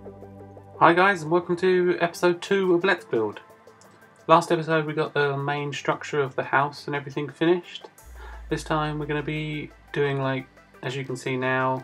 Hi guys, and welcome to episode 2 of Let's Build. Last episode we got the main structure of the house and everything finished. This time we're going to be doing, like, as you can see now,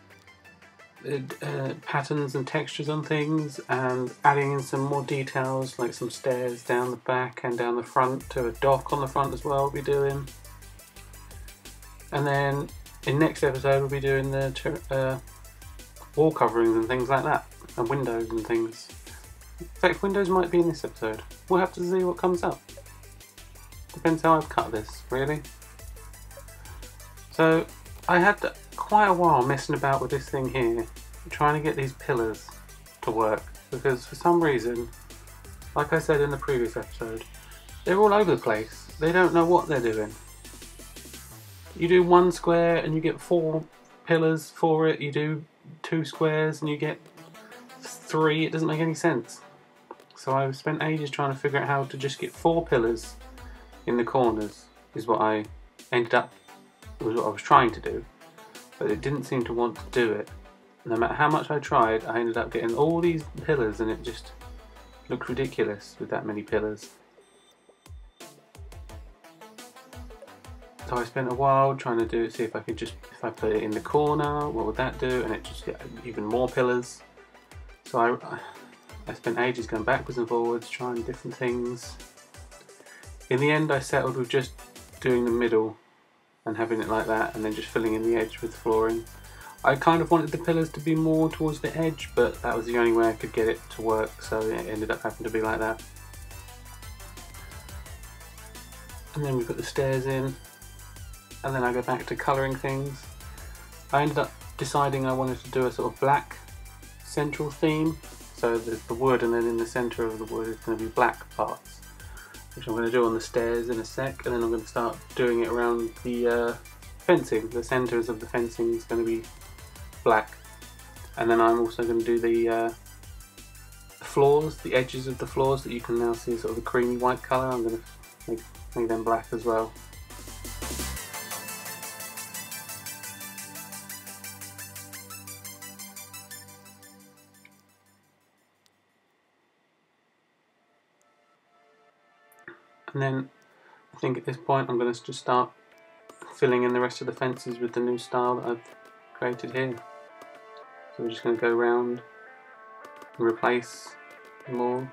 patterns and textures on things, and adding in some more details like some stairs down the back and down the front, to a dock on the front as well we'll be doing. And then in next episode we'll be doing the wall coverings and things like that, and windows and things. In fact, windows might be in this episode. We'll have to see what comes up. Depends how I've cut this, really. So, I had quite a while messing about with this thing here, trying to get these pillars to work, because for some reason, like I said in the previous episode, they're all over the place. They don't know what they're doing. You do one square and you get 4 pillars for it. You do 2 squares and you get 3. It doesn't make any sense. So I spent ages trying to figure out how to just get 4 pillars in the corners, is what I ended up, was what I was trying to do. But it didn't seem to want to do it. No matter how much I tried, I ended up getting all these pillars and it just looked ridiculous with that many pillars. So I spent a while trying to do it, see if I could just, if I put it in the corner, what would that do? And it just get even more pillars. So I spent ages going backwards and forwards, trying different things. In the end I settled with just doing the middle and having it like that, and then just filling in the edge with flooring. I kind of wanted the pillars to be more towards the edge, but that was the only way I could get it to work, so it ended up having to be like that. And then we put the stairs in, and then I go back to colouring things. I ended up deciding I wanted to do a sort of black central theme, so there's the wood, and then in the centre of the wood is going to be black parts, which I'm going to do on the stairs in a sec, and then I'm going to start doing it around the fencing. The centres of the fencing is going to be black, and then I'm also going to do the floors, the edges of the floors that you can now see sort of the creamy white colour. I'm going to make them black as well. And then I think at this point I'm going to just start filling in the rest of the fences with the new style that I've created here. So we're just going to go around and replace them all.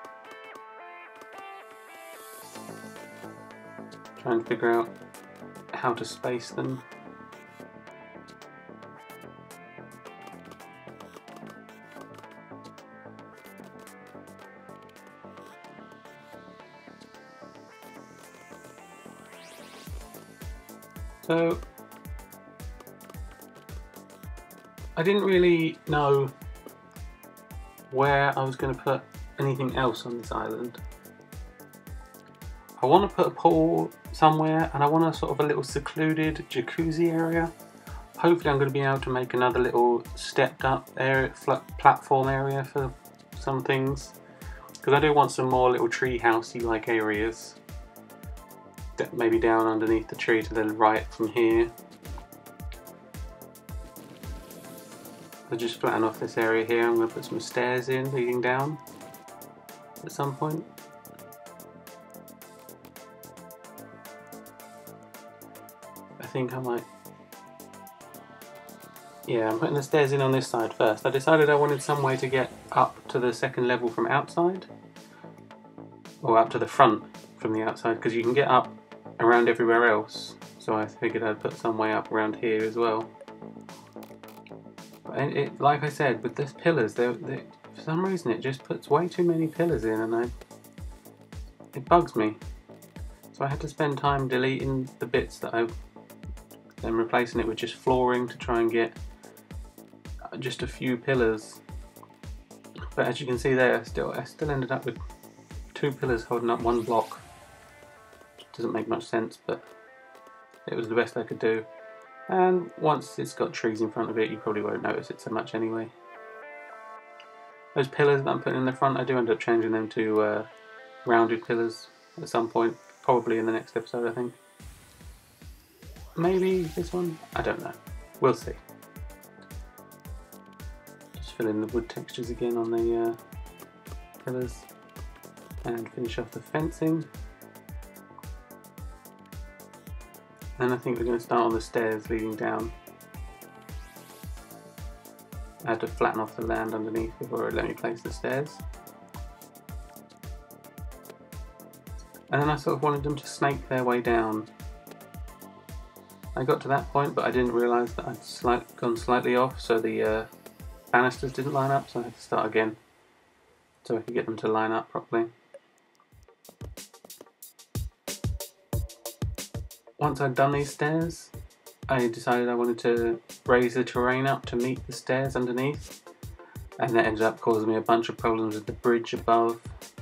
Try and figure out how to space them. So I didn't really know where I was going to put anything else on this island. I want to put a pool somewhere, and I want a sort of a little secluded jacuzzi area. Hopefully I'm going to be able to make another little stepped up area, platform area for some things, because I do want some more little tree housey like areas. Maybe down underneath the tree to the right from here. I'll just flatten off this area here. I'm going to put some stairs in leading down at some point. I think I might... yeah, I'm putting the stairs in on this side first. I decided I wanted some way to get up to the second level from outside, or up to the front from the outside, because you can get up around everywhere else, so I figured I'd put some way up around here as well. And it, like I said, with these pillars, for some reason it just puts way too many pillars in, and it bugs me. So I had to spend time deleting the bits that I then replacing it with just flooring to try and get just a few pillars. But as you can see there, I still ended up with 2 pillars holding up 1 block. Doesn't make much sense, but it was the best I could do. And once it's got trees in front of it, you probably won't notice it so much anyway. Those pillars that I'm putting in the front, I do end up changing them to rounded pillars at some point, probably in the next episode I think. Maybe this one? I don't know. We'll see. Just fill in the wood textures again on the pillars and finish off the fencing. Then I think we're going to start on the stairs leading down. I had to flatten off the land underneath before it let me place the stairs. And then I sort of wanted them to snake their way down. I got to that point, but I didn't realise that I'd gone slightly off, so the banisters didn't line up, so I had to start again so I could get them to line up properly. Once I'd done these stairs, I decided I wanted to raise the terrain up to meet the stairs underneath, and that ended up causing me a bunch of problems with the bridge above,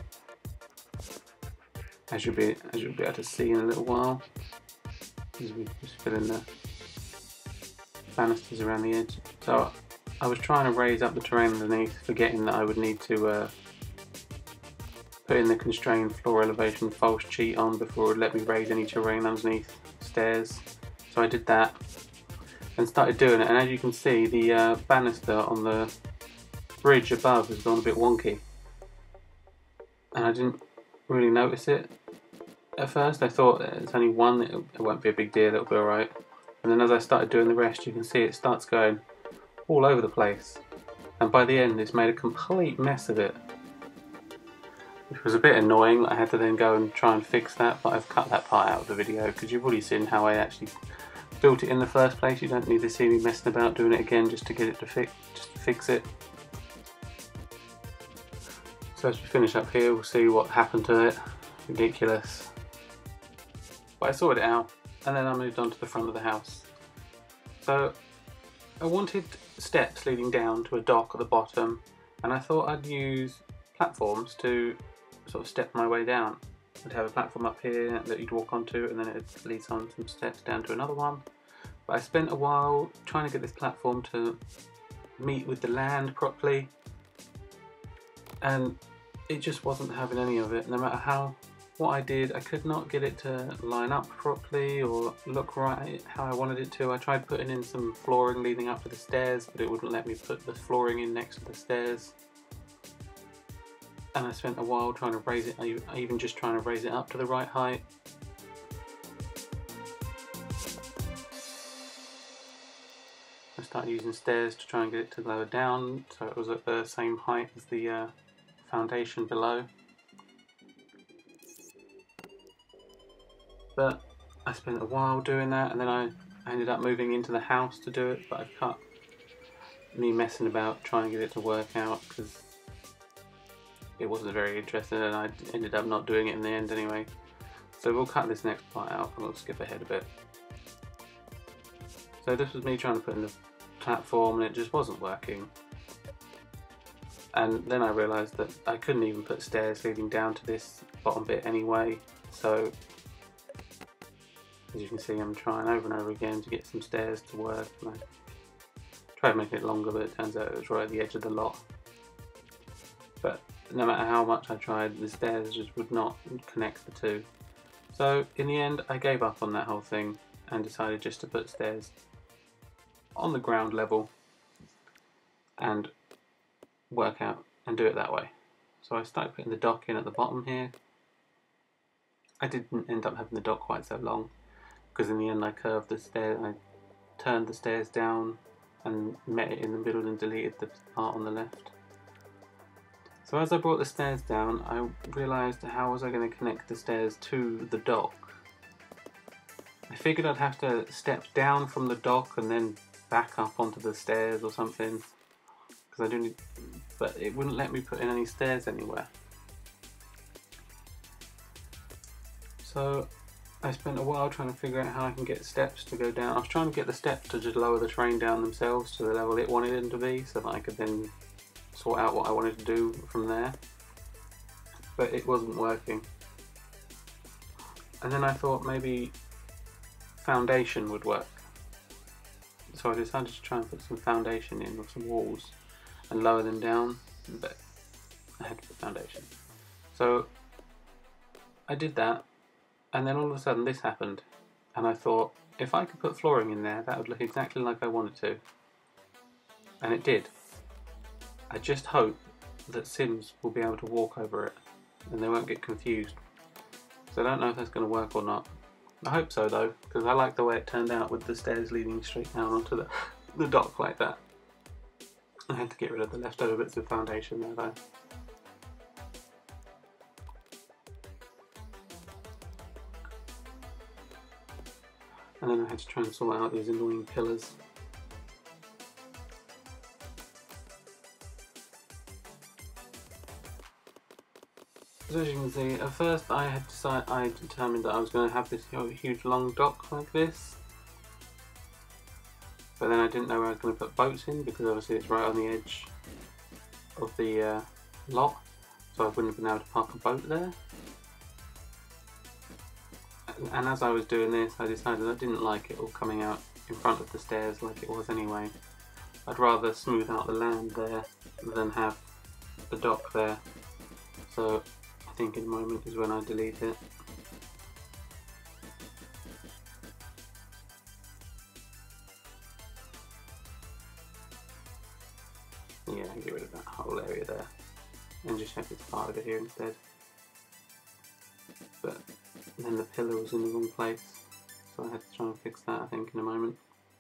as you'll be able to see in a little while, as we just fill in the banisters around the edge. So I was trying to raise up the terrain underneath, forgetting that I would need to put in the constrained floor elevation false cheat on before it would let me raise any terrain underneath stairs. So I did that and started doing it, and as you can see, the banister on the bridge above has gone a bit wonky, and I didn't really notice it at first. I thought it's only one, it won't be a big deal, it'll be alright. And then as I started doing the rest, you can see it starts going all over the place, and by the end it's made a complete mess of it, which was a bit annoying. I had to then go and try and fix that, but I've cut that part out of the video because you've already seen how I actually built it in the first place. You don't need to see me messing about doing it again just to get it to fix it. So as we finish up here, we'll see what happened to it. Ridiculous. But I sorted it out, and then I moved on to the front of the house. So I wanted steps leading down to a dock at the bottom, and I thought I'd use platforms to sort of step my way down. I'd have a platform up here that you'd walk onto, and then it leads on some steps down to another one. But I spent a while trying to get this platform to meet with the land properly, and it just wasn't having any of it. No matter what I did, I could not get it to line up properly or look right how I wanted it to. I tried putting in some flooring leading up to the stairs, but it wouldn't let me put the flooring in next to the stairs. And I spent a while trying to raise it, even just trying to raise it up to the right height. I started using stairs to try and get it to lower down so it was at the same height as the foundation below. But I spent a while doing that, and then I ended up moving into the house to do it, but I've cut me messing about trying to get it to work out because it wasn't very interesting, and I ended up not doing it in the end anyway. So we'll cut this next part out and we'll skip ahead a bit. So this was me trying to put in the platform and it just wasn't working. And then I realised that I couldn't even put stairs leading down to this bottom bit anyway. So as you can see, I'm trying over and over again to get some stairs to work. And I tried making it longer, but it turns out it was right at the edge of the lot. But no matter how much I tried, the stairs just would not connect the two. So in the end, I gave up on that whole thing and decided just to put stairs on the ground level and work out and do it that way. So I started putting the dock in at the bottom here. I didn't end up having the dock quite so long because in the end I curved the stair, I turned the stairs down and met it in the middle and deleted the part on the left. So as I brought the stairs down, I realised how was I going to connect the stairs to the dock. I figured I'd have to step down from the dock and then back up onto the stairs or something, because I do need, but it wouldn't let me put in any stairs anywhere. So I spent a while trying to figure out how I can get steps to go down. I was trying to get the steps to just lower the train down themselves to the level it wanted them to be, so that I could then sort out what I wanted to do from there, but it wasn't working. And then I thought maybe foundation would work, so I decided to try and put some foundation in with some walls and lower them down, but I had to put foundation. So I did that, and then all of a sudden this happened, and I thought if I could put flooring in there, that would look exactly like I wanted to, and it did. I just hope that Sims will be able to walk over it and they won't get confused. So I don't know if that's going to work or not. I hope so though, because I like the way it turned out with the stairs leading straight down onto the dock like that. I had to get rid of the leftover bits of foundation there though. And then I had to try and sort out these annoying pillars. So as you can see, at first I determined that I was going to have this huge long dock like this. But then I didn't know where I was going to put boats in, because obviously it's right on the edge of the lot, so I wouldn't have been able to park a boat there. And as I was doing this, I decided I didn't like it all coming out in front of the stairs like it was anyway. I'd rather smooth out the land there than have the dock there. So I think in a moment is when I delete it. Yeah, get rid of that whole area there and just have this part of it here instead. But then the pillar was in the wrong place, so I had to try and fix that I think in a moment.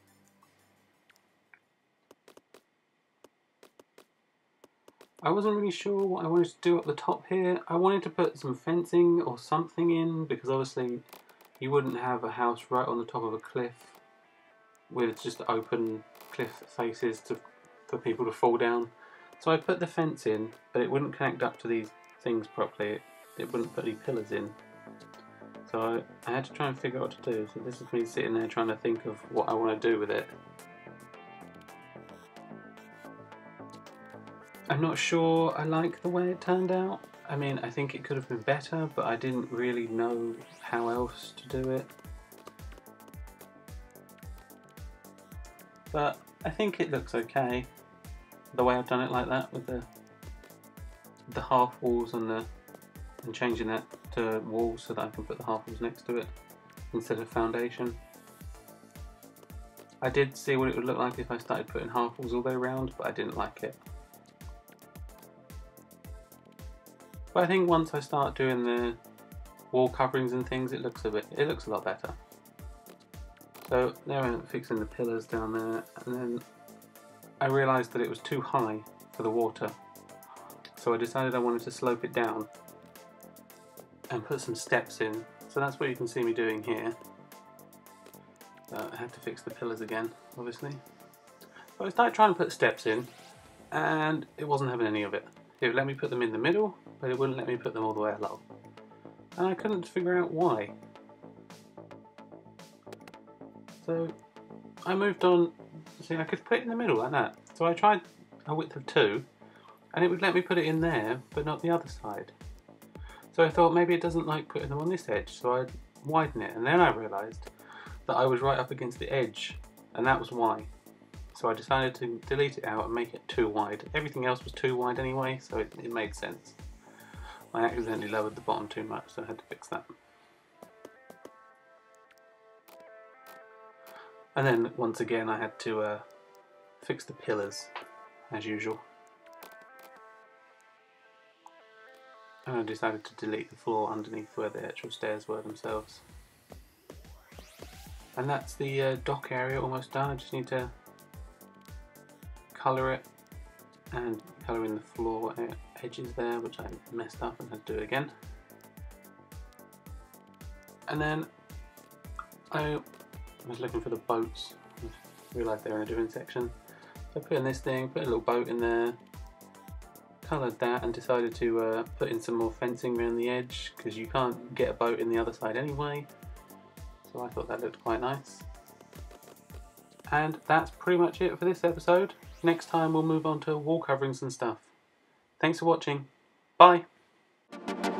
I wasn't really sure what I wanted to do up the top here. I wanted to put some fencing or something in, because obviously you wouldn't have a house right on the top of a cliff with just open cliff faces for people to fall down. So I put the fence in, but it wouldn't connect up to these things properly. It wouldn't put any pillars in. So I had to try and figure out what to do. So this is me sitting there trying to think of what I want to do with it. I'm not sure I like the way it turned out. I mean, I think it could have been better, but I didn't really know how else to do it. But I think it looks okay, the way I've done it like that, with the half walls and changing that to walls so that I can put the half walls next to it instead of foundation. I did see what it would look like if I started putting half walls all the way around, but I didn't like it. But I think once I start doing the wall coverings and things, it looks a lot better. So now I'm fixing the pillars down there, and then I realised that it was too high for the water. So I decided I wanted to slope it down and put some steps in. So that's what you can see me doing here. I have to fix the pillars again, obviously. So I started trying to put steps in, and it wasn't having any of it. It would let me put them in the middle, but it wouldn't let me put them all the way along. And I couldn't figure out why. So I moved on. See, I could put it in the middle like that. So I tried a width of 2, and it would let me put it in there, but not the other side. So I thought maybe it doesn't like putting them on this edge, so I'd widen it. And then I realised that I was right up against the edge, and that was why. So I decided to delete it out and make it too wide. Everything else was too wide anyway, so it made sense. I accidentally lowered the bottom too much, so I had to fix that. And then once again I had to fix the pillars, as usual. And I decided to delete the floor underneath where the actual stairs were themselves. And that's the dock area almost done. I just need to colour it and colour in the floor edges there, which I messed up and had to do it again. And then I was looking for the boats. I realised they were in a different section. So I put in this thing, put a little boat in there, coloured that, and decided to put in some more fencing around the edge, because you can't get a boat in the other side anyway. So I thought that looked quite nice. And that's pretty much it for this episode. Next time we'll move on to wall coverings and stuff. Thanks for watching. Bye!